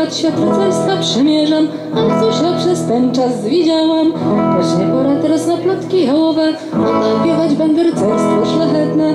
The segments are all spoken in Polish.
lat świat rycerstwa przemierzam, ale cóż ja przez ten czas widziałam. Lecz nie pora teraz na plotki jałowe, napiewać będę rycerstwo szlachetne.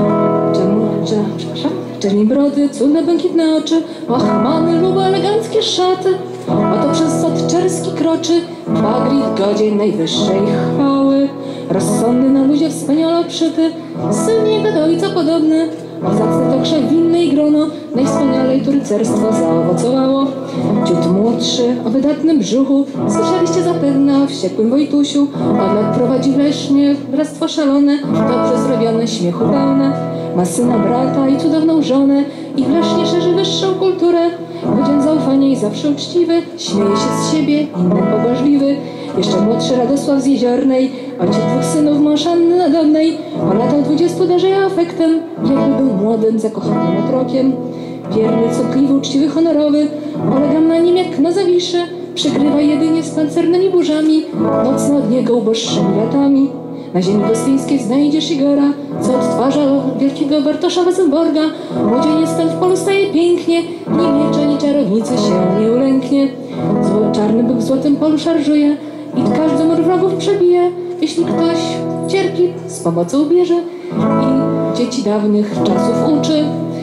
Czerni brody, cudne błękitne oczy, łachmany lubo eleganckie szaty. Oto przez sąd czerski kroczy Bagrit, godzien najwyższej chwały. Rozsądny na luzie wspaniale obszyty, syn jego do ojca podobny. Ozacne to krzew winne i grono, najwspanialej tu rycerstwo zaowocowało. Ciut młodszy, o wydatnym brzuchu, słyszeliście zapewne o wściekłym Wojtusiu. Od lat prowadzi w Lesznie bractwo szalone, dobrze zrobione, śmiechu pełne. Ma syna, brata i cudowną żonę i w Lesznie szerzy wyższą kulturę. Godzien zaufania i zawsze uczciwy, śmieje się z siebie, innym pobłażliwy. Jeszcze młodszy Radosław z Jeziornej, ojciec dwóch synów mąż Anny Nadobnej. Po latach 20 darzeje afektem, jakby był młodym, zakochanym otrokiem. Wierny, cnotliwy, uczciwy, honorowy, polegam na nim jak na zawiszy. Przykrywa jedynie z pancernymi burzami, nocno od niego uboższymi latami. Na ziemi gostyńskiej znajdziesz Igora, co odtwarza wielkiego Bartosza Wesenborga. Młodzieniec ten w polu staje pięknie, ni miecza, ni czarownicy się nie ulęknie. Czarny byk w złotym polu szarżuje i każdy mur wrogów przebije. Jeśli ktoś cierpi, z pomocą bierze i dzieci dawnych czasów uczy.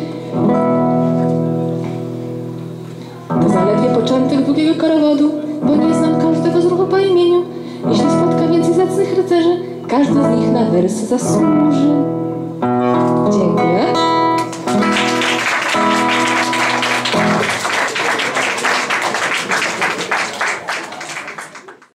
To zaledwie początek długiego korowodu, bo nie znam każdego z ruchu po imieniu. Jeśli spotka więcej zacnych rycerzy, każdy z nich na wers zasłuży. Dziękuję.